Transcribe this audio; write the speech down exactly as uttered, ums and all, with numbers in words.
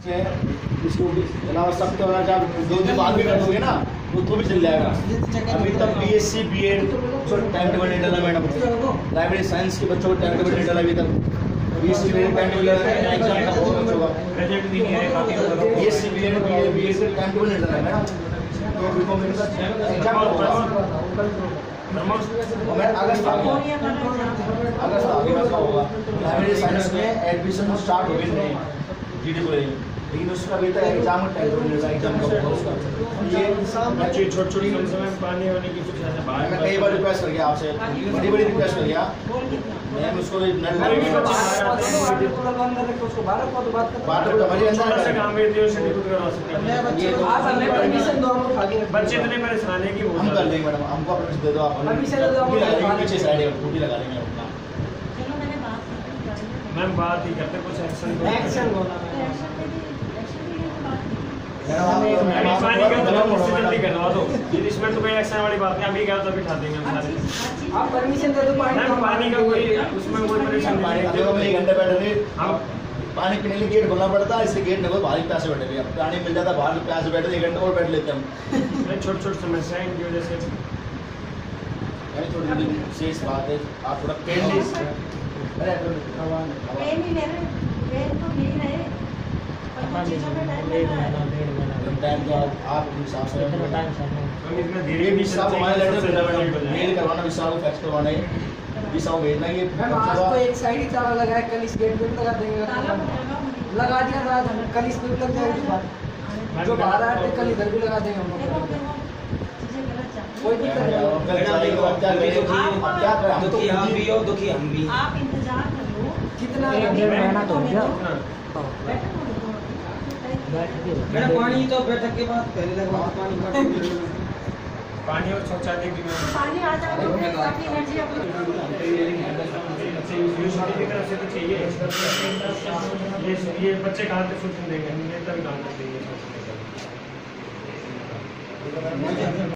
इसको भी अलावा सकते हो जब दो दिन बाद भी कर दोगे ना तो भी चल जाएगा। अभी तक B S C B Ed time table नहीं डाला मैडम, लाइब्रेरी साइंस के बच्चों को टाइम टेबल नहीं डाला अभी तक। B S C B Ed time table exam का बहुत बच्चों का B S C B Ed B A B S C time table नहीं डाला मैडम, तो बिल्कुल मेरे एग्जाम होगा अगस्त आ गया, अगस्त आ गया का होगा। लाइब्रेरी साइंस में एडमिशन स्टार्ट हो गए नहीं जी डी कॉलेज, लेकिन उसका अभी तक एग्जाम टाइम टेबल एग्जाम का होगा उसका। ये बच्चे छोटे छोटे कम समय में पानी होने की कुछ ऐसे बाहर मैं कई बार रिक्वेस्ट कर गया आपसे, बड़ी बड़ी रिक्वेस्ट कर गया मैम उसको नल बात तो हमारी अंदर से काम करते हो सर्टिफिकेट करवा सकते हैं। ये आप हमें परमिशन दो, हम आगे बच्चे इतने परेशान है कि हम कर लेंगे मैडम, हमको परमिशन दे दो आप, परमिशन दे दो, हम लगा लेंगे पीछे साइड है टूटी लगा लेंगे अपना। मैम बात ही करते कुछ एक्शन एक्शन होना पानी का जल्दी करवा दो, इसमें तो कोई एक्शन वाली बात नहीं, अभी क्या तो बिठा देंगे हम सारे। आप परमिशन दे दो मैम पानी का कोई उसमें कोई परेशानी पानी नहीं देखो मैं एक घंटे बैठे थे, हम पानी पीने के लिए गेट खोलना पड़ता है, इसलिए गेट नहीं खोल बाहर ही प्यासे बैठे थे, अब पानी मिल जाता बाहर प्यासे बैठे एक घंटे और बैठ लेते हम। छोटी छोटी समस्या है इनकी वजह से यानी छोटी छोटी शेष बात है, आप थोड़ा पेन अरे पेन ही मेरे पेन तो नहीं रहे टाइम तो आप आप हिसाब से हम इतना धीरे ये भी भी सब हमारे लेटर मैडम मेल करवाना विशाल को फैक्स करवाना है, विशाल भेजना ये मैम आज तो एक साइड ही ताला लगा है, कल इस गेट पे भी लगा देंगे, लगा दिया था आज, कल इस पे भी लग जाएगा, जो बाहर आए थे कल इधर भी लगा देंगे हम लोग। कोई दिक्कत नहीं, क्या करें, दुखी हम भी हो दुखी हम भी। आप इंतजार कर लो कितना मेहनत हो गया। मेरा पानी तो बैठक के बाद पहले लगा पानी पानी और शौचालय की पानी आ जाए तो काफी एनर्जी अपनी यूनिवर्सिटी की तरफ से तो चाहिए। ये ये बच्चे कहाँ से सूचना देंगे, हम ये तभी काम करते हैं।